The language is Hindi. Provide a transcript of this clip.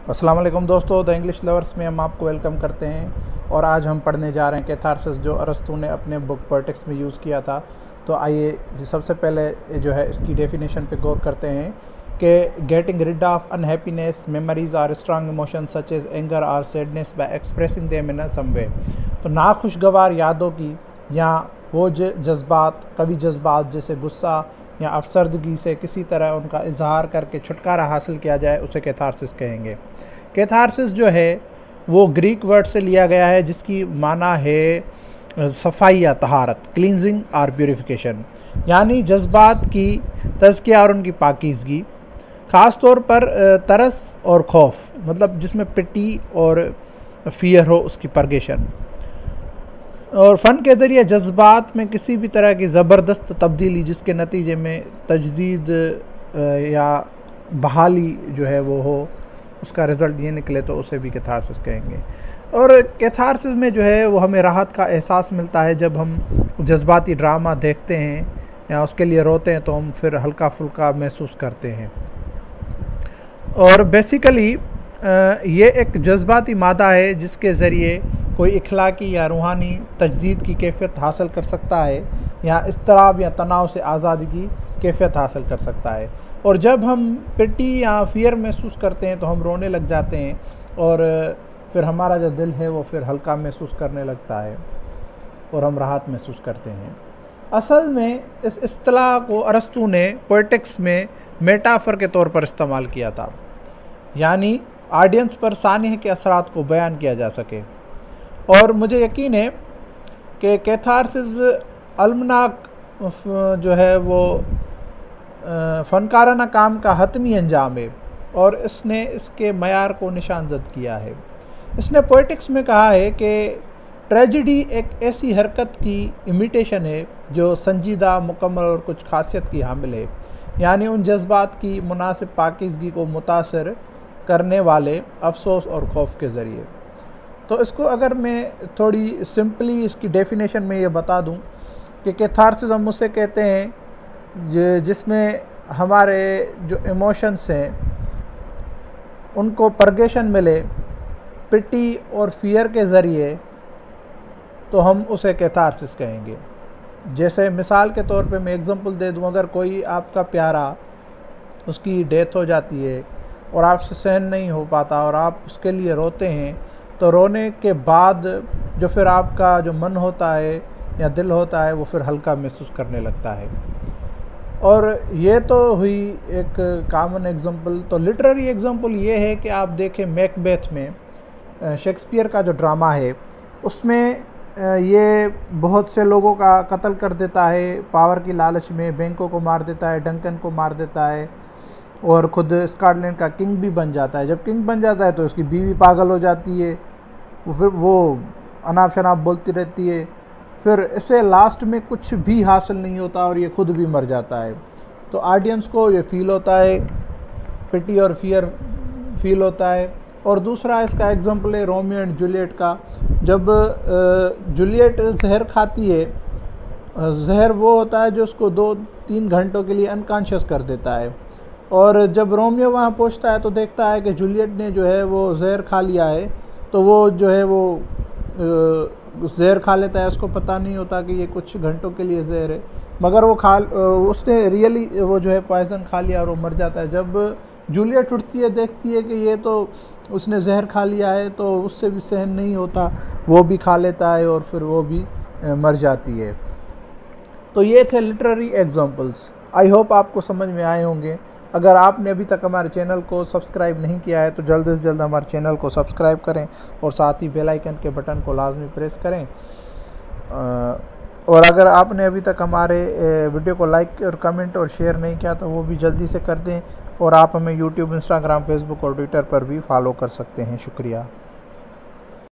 अस्सलाम वालेकुम दोस्तों, द इंग्लिश लवर्स में हम आपको वेलकम करते हैं। और आज हम पढ़ने जा रहे हैं कैथारसिस, जो अरस्तू ने अपने बुक पोएटिक्स में यूज़ किया था। तो आइए सबसे पहले जो है इसकी डेफिनेशन पे गौर करते हैं कि getting rid of unhappiness memories or strong emotions such as anger or sadness by expressing them in some way. तो नाखुशगवार यादों की या वो जज्बात, कवि जज्बात जैसे गुस्सा या अफसरदगी से किसी तरह उनका इजहार करके छुटकारा हासिल किया जाए, उसे कैथारसिस कहेंगे। कैथारसिस जो है वो ग्रीक वर्ड से लिया गया है, जिसकी माना है सफाई या तहारत, क्लींजिंग और प्यूरिफिकेशन, यानी जज्बात की तज़किया और उनकी पाकीज़गी। ख़ास तौर पर तरस और खौफ, मतलब जिसमें पिटी और फियर हो, उसकी परगेशन। और फ़न के ज़रिए जज्बात में किसी भी तरह की ज़बरदस्त तब्दीली, जिसके नतीजे में तजदीद या बहाली जो है वो हो, उसका रिज़ल्ट ये निकले, तो उसे भी कैथारसिस कहेंगे। और कैथारसिस में जो है वो हमें राहत का एहसास मिलता है जब हम जज्बाती ड्रामा देखते हैं या उसके लिए रोते हैं, तो हम फिर हल्का फुल्का महसूस करते हैं। और बेसिकली ये एक जज्बाती मादा है जिसके ज़रिए कोई इखलाकी या रूहानी तजदीद की कैफियत हासिल कर सकता है, या इज़्तिराब या तनाव से आज़ादी की कैफियत हासिल कर सकता है। और जब हम पिटी या फियर महसूस करते हैं तो हम रोने लग जाते हैं, और फिर हमारा जो दिल है वो फिर हल्का महसूस करने लगता है और हम राहत महसूस करते हैं। असल में इस इस्तिलाह को अरस्तू ने पोएटिक्स में मेटाफर के तौर पर इस्तेमाल किया था, यानी ऑडियंस पर सानिह के असरात को बयान किया जा सके। और मुझे यकीन है कि कैथारसिस अलमनाक जो है वो फ़नकाराना काम का हतमी अंजाम है, और इसने इसके मयार को निशानजद किया है। इसने पोएटिक्स में कहा है कि ट्रेजिडी एक ऐसी हरकत की इमिटेशन है जो संजीदा, मुकम्मल और कुछ खासियत की हामिल है, यानी उन जज्बात की मुनासिब पाकीज़गी को मुतासर करने वाले अफसोस और खौफ के ज़रिए। तो इसको अगर मैं थोड़ी सिंपली इसकी डेफिनेशन में ये बता दूं कि कैथारसिस हम उसे कहते हैं जिसमें हमारे जो इमोशंस हैं उनको परगेशन मिले पिटी और फियर के ज़रिए, तो हम उसे कैथारसिस कहेंगे। जैसे मिसाल के तौर पे मैं एग्जांपल दे दूं, अगर कोई आपका प्यारा, उसकी डेथ हो जाती है और आपसे सहन नहीं हो पाता और आप उसके लिए रोते हैं, तो रोने के बाद जो फिर आपका जो मन होता है या दिल होता है वो फिर हल्का महसूस करने लगता है। और ये तो हुई एक कॉमन एग्जांपल। तो लिटरेरी एग्जांपल ये है कि आप देखें मैकबेथ में, शेक्सपियर का जो ड्रामा है उसमें ये बहुत से लोगों का कत्ल कर देता है पावर की लालच में, बैंकों को मार देता है, डंकन को मार देता है, और ख़ुद स्कॉटलैंड का किंग भी बन जाता है। जब किंग बन जाता है तो उसकी बीवी पागल हो जाती है, फिर वो अनाप शनाप बोलती रहती है, फिर इसे लास्ट में कुछ भी हासिल नहीं होता और ये खुद भी मर जाता है। तो ऑडियंस को ये फील होता है, पिटी और फियर फील होता है। और दूसरा इसका एग्जांपल है रोमियो एंड जूलियट का। जब जूलियट जहर खाती है, जहर वो होता है जो उसको 2-3 घंटों के लिए अनकॉन्शियस कर देता है, और जब रोमियो वहाँ पहुँचता है तो देखता है कि जूलियट ने जो है वो जहर खा लिया है, तो वो जो है वो जहर खा लेता है। उसको पता नहीं होता कि ये कुछ घंटों के लिए जहर है, मगर वो उसने रियली वो जो है पॉइज़न खा लिया और वो मर जाता है। जब जूलियट उठती है, देखती है कि ये तो उसने जहर खा लिया है, तो उससे भी सहन नहीं होता, वो भी खा लेता है और फिर वो भी मर जाती है। तो ये थे लिटरेरी एग्जांपल्स। आई होप आपको समझ में आए होंगे। अगर आपने अभी तक हमारे चैनल को सब्सक्राइब नहीं किया है तो जल्द से जल्द हमारे चैनल को सब्सक्राइब करें और साथ ही बेल आइकन के बटन को लाजमी प्रेस करें। और अगर आपने अभी तक हमारे वीडियो को लाइक और कमेंट और शेयर नहीं किया तो वो भी जल्दी से कर दें। और आप हमें यूट्यूब, इंस्टाग्राम, फेसबुक और ट्विटर पर भी फॉलो कर सकते हैं। शुक्रिया।